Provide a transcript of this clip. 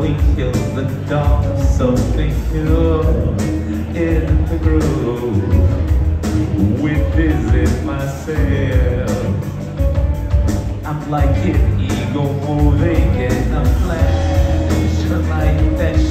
we kill the dark, something pure in the groove. We visit myself. I'm like an ego moving in a flash, like that